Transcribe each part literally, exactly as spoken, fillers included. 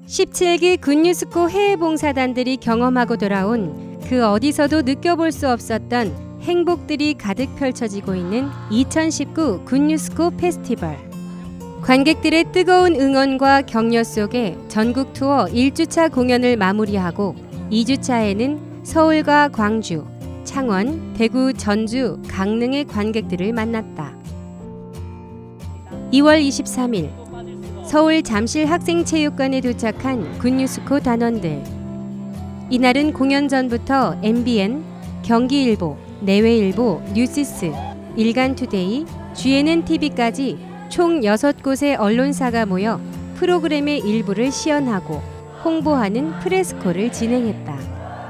십칠 기 굿뉴스코 해외 봉사단들이 경험하고 돌아온 그 어디서도 느껴볼 수 없었던 행복들이 가득 펼쳐지고 있는 이천십구 굿뉴스코 페스티벌. 관객들의 뜨거운 응원과 격려 속에 전국 투어 일 주차 공연을 마무리하고 이 주차에는 서울과 광주, 창원, 대구, 전주, 강릉의 관객들을 만났다. 이월 이십삼일 서울 잠실 학생체육관에 도착한 굿뉴스코 단원들. 이날은 공연 전부터 엠비엔, 경기일보, 내외일보, 뉴시스, 일간투데이, 지엔엔티비까지 총 여섯 곳의 언론사가 모여 프로그램의 일부를 시연하고 홍보하는 프레스콜을 진행했다.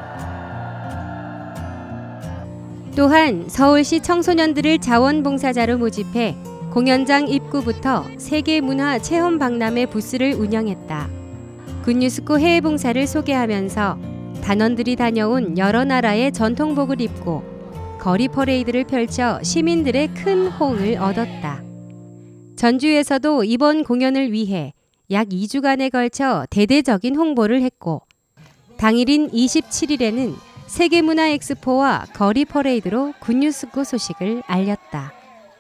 또한 서울시 청소년들을 자원봉사자로 모집해 공연장 입구부터 세계문화 체험 박람회 부스를 운영했다. 굿뉴스코 해외봉사를 소개하면서 단원들이 다녀온 여러 나라의 전통복을 입고 거리 퍼레이드를 펼쳐 시민들의 큰 호응을 얻었다. 전주에서도 이번 공연을 위해 약 이 주간에 걸쳐 대대적인 홍보를 했고 당일인 이십칠일에는 세계문화 엑스포와 거리 퍼레이드로 굿뉴스코 소식을 알렸다.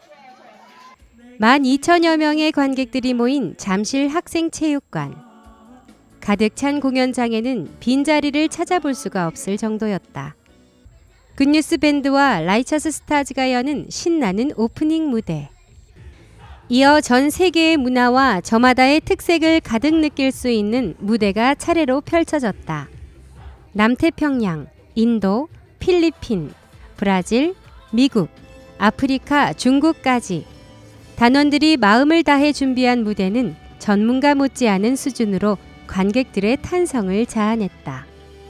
만 이천여 명의 관객들이 모인 잠실 학생체육관. 가득 찬 공연장에는 빈자리를 찾아볼 수가 없을 정도였다. 굿뉴스 밴드와 라이처스 스타즈가 여는 신나는 오프닝 무대. 이어 전 세계의 문화와 저마다의 특색을 가득 느낄 수 있는 무대가 차례로 펼쳐졌다. 남태평양, 인도, 필리핀, 브라질, 미국, 아프리카, 중국까지 단원들이 마음을 다해 준비한 무대는 전문가 못지않은 수준으로 관객들의 탄성을 자아냈다.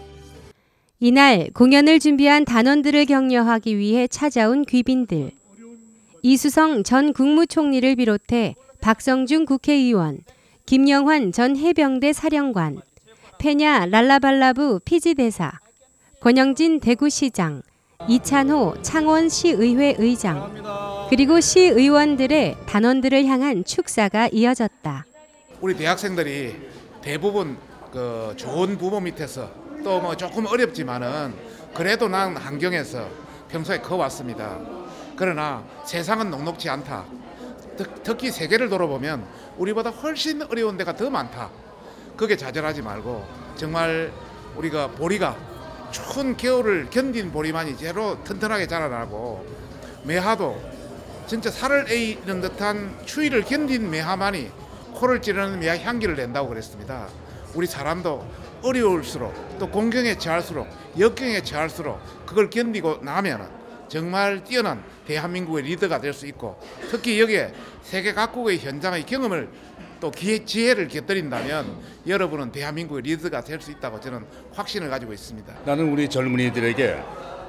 이날 공연을 준비한 단원들을 격려하기 위해 찾아온 귀빈들. 이수성 전 국무총리를 비롯해 박성중 국회의원, 김영환 전 해병대 사령관, 페냐 랄라발라부 피지대사, 권영진 대구시장, 이찬호 창원시의회 의장, 그리고 시의원들의 단원들을 향한 축사가 이어졌다. 우리 대학생들이 대부분 그 좋은 부모 밑에서 또 뭐 조금 어렵지만은 그래도 난 환경에서 평소에 커왔습니다. 그러나 세상은 녹록지 않다. 특히 세계를 돌아보면 우리보다 훨씬 어려운 데가 더 많다. 그게 좌절하지 말고 정말 우리가 보리가 추운 겨울을 견딘 보리만이 제로 튼튼하게 자라나고 매화도 진짜 살을 에이는 듯한 추위를 견딘 매화만이 코를 찌르는 매화 향기를 낸다고 그랬습니다. 우리 사람도 어려울수록 또 공경에 처할수록 역경에 처할수록 그걸 견디고 나면 정말 뛰어난 대한민국의 리더가 될 수 있고 특히 여기에 세계 각국의 현장의 경험을 또 기회, 지혜를 곁들인다면 여러분은 대한민국의 리더가 될 수 있다고 저는 확신을 가지고 있습니다. 나는 우리 젊은이들에게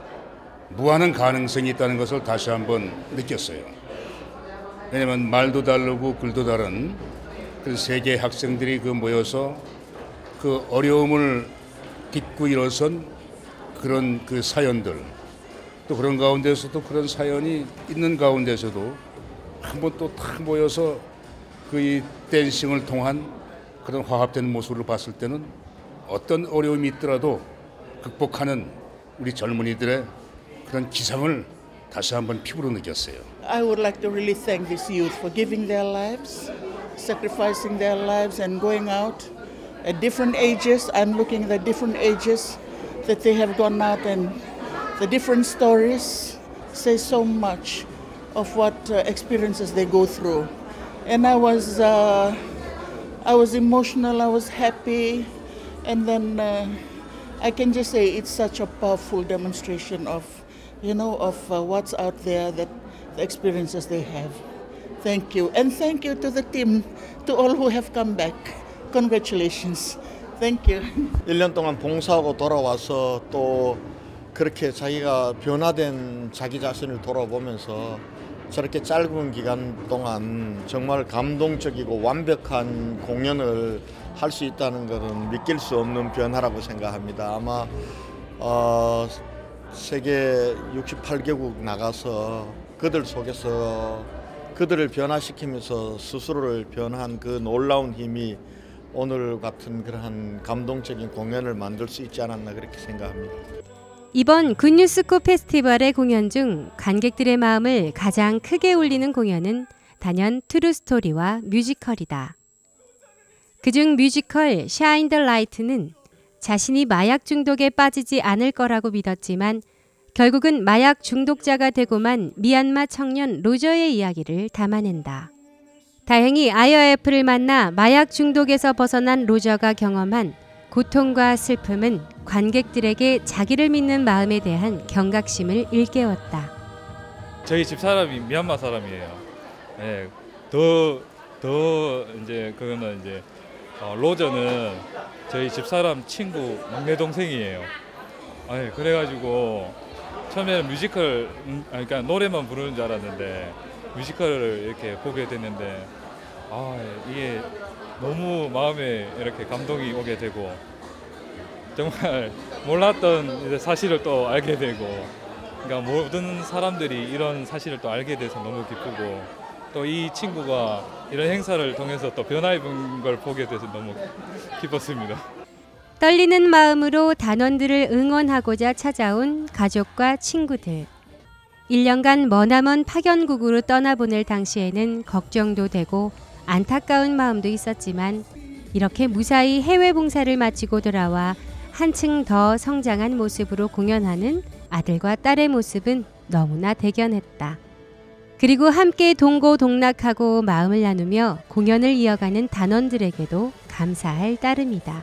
무한한 가능성이 있다는 것을 다시 한번 느꼈어요. 왜냐하면 말도 다르고 글도 다른 그 세계 학생들이 그 모여서 그 어려움을 딛고 일어선 그런 그 사연들 또 그런 가운데서도 그런 사연이 있는 가운데서도 한번 또 탁 모여서 그 이 댄싱을 통한 그런 화합된 모습을 봤을 때는 어떤 어려움이 있더라도 극복하는 우리 젊은이들의 그런 기상을 다시 한번 피부로 느꼈어요. I would like to really thank this youth for giving their lives, sacrificing their lives and going out at different ages. I'm looking at the different ages that they have gone out and the different stories say so much of what uh, experiences they go through. And I was, uh, I was emotional, I was happy, and then uh, I can just say it's such a powerful demonstration of, you know, of uh, what's out there, that the experiences they have. Thank you. And thank you to the team, to all who have come back. Congratulations. Thank you. 일 년 동안 봉사하고 돌아와서 또 그렇게 자기가 변화된 자기 자신을 돌아보면서 저렇게 짧은 기간 동안 정말 감동적이고 완벽한 공연을 할 수 있다는 것은 믿길 수 없는 변화라고 생각합니다. 아마 어, 세계 육십팔 개국 나가서 그들 속에서 그들을 변화시키면서 스스로를 변화한 그 놀라운 힘이 오늘 같은 그러한 감동적인 공연을 만들 수 있지 않았나 그렇게 생각합니다. 이번 굿뉴스코 페스티벌의 공연 중 관객들의 마음을 가장 크게 울리는 공연은 단연 트루스토리와 뮤지컬이다. 그중 뮤지컬 샤인 더 라이트는 자신이 마약 중독에 빠지지 않을 거라고 믿었지만 결국은 마약 중독자가 되고만 미얀마 청년 로저의 이야기를 담아낸다. 다행히 아이오에프를 만나 마약 중독에서 벗어난 로저가 경험한 고통과 슬픔은 관객들에게 자기를 믿는 마음에 대한 경각심을 일깨웠다. 저희 집 사람이 미얀마 사람이에요. 네, 더, 더 이제 그거는 이제 어, 로저는 저희 집 사람 친구 막내 동생이에요. 아, 그래가지고 처음에는 뮤지컬, 그러니까 노래만 부르는 줄 알았는데 뮤지컬을 이렇게 보게 됐는데 아, 이게 너무 마음에 이렇게 감동이 오게 되고 정말 몰랐던 사실을 또 알게 되고 그러니까 모든 사람들이 이런 사실을 또 알게 돼서 너무 기쁘고 또 이 친구가 이런 행사를 통해서 또 변화 입은 걸 보게 돼서 너무 기뻤습니다. 떨리는 마음으로 단원들을 응원하고자 찾아온 가족과 친구들. 일 년간 머나먼 파견국으로 떠나보낼 당시에는 걱정도 되고 안타까운 마음도 있었지만 이렇게 무사히 해외 봉사를 마치고 돌아와 한층 더 성장한 모습으로 공연하는 아들과 딸의 모습은 너무나 대견했다. 그리고 함께 동고동락하고 마음을 나누며 공연을 이어가는 단원들에게도 감사할 따름이다.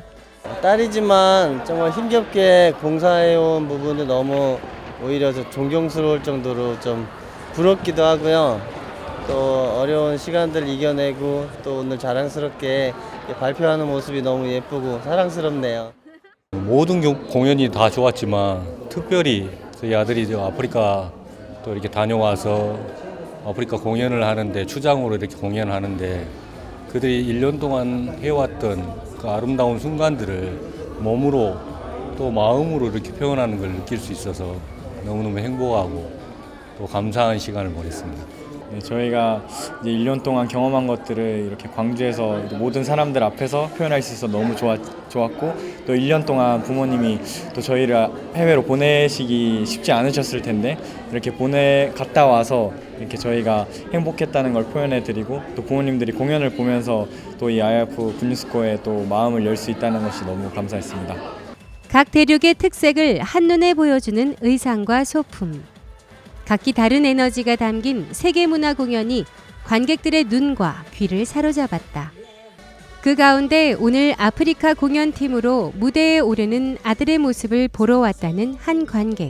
딸이지만 정말 힘겹게 봉사해온 부분이 너무 오히려 좀 존경스러울 정도로 좀 부럽기도 하고요. 또 어려운 시간들을 이겨내고 또 오늘 자랑스럽게 발표하는 모습이 너무 예쁘고 사랑스럽네요. 모든 공연이 다 좋았지만 특별히 저희 아들이 아프리카 또 이렇게 다녀와서 아프리카 공연을 하는데 추장으로 이렇게 공연을 하는데 그들이 일 년 동안 해왔던 그 아름다운 순간들을 몸으로 또 마음으로 이렇게 표현하는 걸 느낄 수 있어서 너무너무 행복하고 또 감사한 시간을 보냈습니다. 네, 저희가 이제 일 년 동안 경험한 것들을 이렇게 광주에서 모든 사람들 앞에서 표현할 수 있어서 너무 좋았, 좋았고 또 일 년 동안 부모님이 또 저희를 해외로 보내시기 쉽지 않으셨을 텐데 이렇게 보내 갔다 와서 이렇게 저희가 행복했다는 걸 표현해 드리고 또 부모님들이 공연을 보면서 또 이 아이오에프 굿뉴스코에 또 마음을 열 수 있다는 것이 너무 감사했습니다. 각 대륙의 특색을 한눈에 보여주는 의상과 소품. 각기 다른 에너지가 담긴 세계문화 공연이 관객들의 눈과 귀를 사로잡았다. 그 가운데 오늘 아프리카 공연팀으로 무대에 오르는 아들의 모습을 보러 왔다는 한 관객.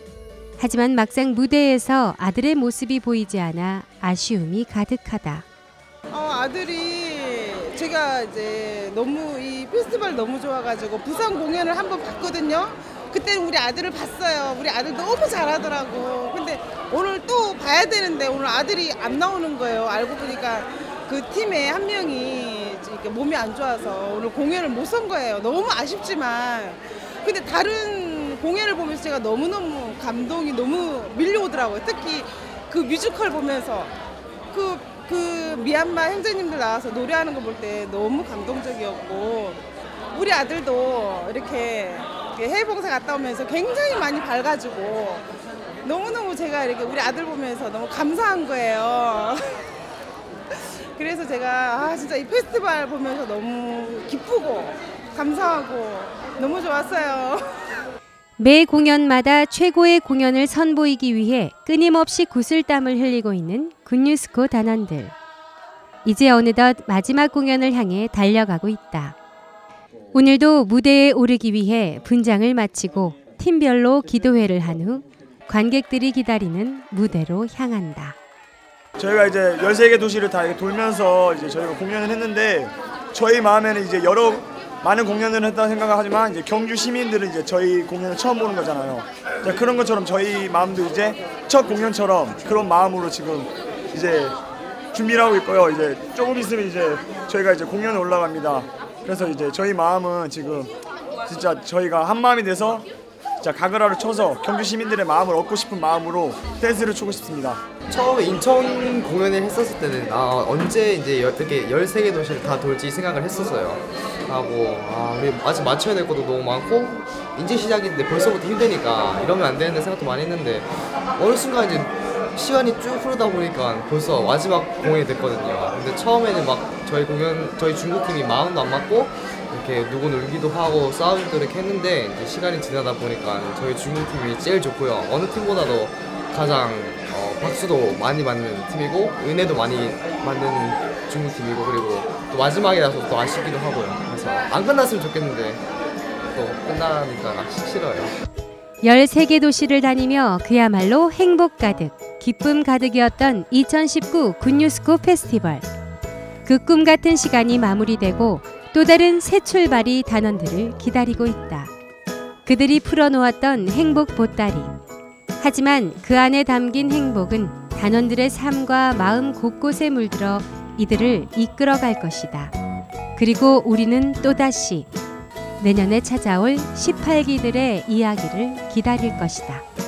하지만 막상 무대에서 아들의 모습이 보이지 않아 아쉬움이 가득하다. 어, 아들이 제가 이제 너무 이 페스티벌 너무 좋아가지고 부산 공연을 한번 봤거든요. 그때는 우리 아들을 봤어요. 우리 아들 너무 잘하더라고. 근데 오늘 또 봐야 되는데 오늘 아들이 안 나오는 거예요. 알고 보니까 그 팀에 한 명이 이렇게 몸이 안 좋아서 오늘 공연을 못 선 거예요. 너무 아쉽지만 근데 다른 공연을 보면서 제가 너무너무 감동이 너무 밀려오더라고요. 특히 그 뮤지컬 보면서 그, 그 미얀마 형제님들 나와서 노래하는 거 볼 때 너무 감동적이었고 우리 아들도 이렇게 해외 봉사 갔다 오면서 굉장히 많이 밝아지고 너무너무 제가 이렇게 우리 아들 보면서 너무 감사한 거예요. 그래서 제가 아 진짜 이 페스티벌 보면서 너무 기쁘고 감사하고 너무 좋았어요. 매 공연마다 최고의 공연을 선보이기 위해 끊임없이 구슬땀을 흘리고 있는 굿뉴스코 단원들. 이제 어느덧 마지막 공연을 향해 달려가고 있다. 오늘도 무대에 오르기 위해 분장을 마치고 팀별로 기도회를 한 후 관객들이 기다리는 무대로 향한다. 저희가 이제 열세 개 도시를 다 돌면서 이제 저희가 공연을 했는데 저희 마음에는 이제 여러 많은 공연을 했다고 생각하지만 이제 경주 시민들은 이제 저희 공연을 처음 보는 거잖아요. 그런 것처럼 저희 마음도 이제 첫 공연처럼 그런 마음으로 지금 이제 준비를 하고 있고요. 이제 조금 있으면 이제 저희가 이제 공연에 올라갑니다. 그래서 이제 저희 마음은 지금 진짜 저희가 한 마음이 돼서 자 가그라를 쳐서 경주 시민들의 마음을 얻고 싶은 마음으로 댄스를 추고 싶습니다. 처음에 인천 공연을 했었을 때는 아 언제 이제 이렇게 열세 개 도시를 다 돌지 생각을 했었어요. 하고 아 우리 아직 맞춰야 될 것도 너무 많고 이제 시작인데 벌써부터 힘드니까 이러면 안 되는데 생각도 많이 했는데 어느 순간 이제 시간이 쭉 흐르다 보니까 벌써 마지막 공연이 됐거든요. 근데 처음에는 막 저희 공연 저희 중국 팀이 마음도 안 맞고 이렇게 누구 놀기도 하고 싸우기도 이렇게 했는데 이제 시간이 지나다 보니까 저희 중국 팀이 제일 좋고요. 어느 팀보다도 가장 어, 박수도 많이 맞는 팀이고 은혜도 많이 맞는 중국 팀이고 그리고 또 마지막이라서 또 아쉽기도 하고요. 그래서 안 끝났으면 좋겠는데 또 끝나니까 싫어요. 열세 개 도시를 다니며 그야말로 행복 가득, 기쁨 가득이었던 이천십구 굿뉴스코 페스티벌. 그 꿈 같은 시간이 마무리되고 또 다른 새 출발이 단원들을 기다리고 있다. 그들이 풀어놓았던 행복 보따리. 하지만 그 안에 담긴 행복은 단원들의 삶과 마음 곳곳에 물들어 이들을 이끌어갈 것이다. 그리고 우리는 또다시 내년에 찾아올 십팔 기들의 이야기를 기다릴 것이다.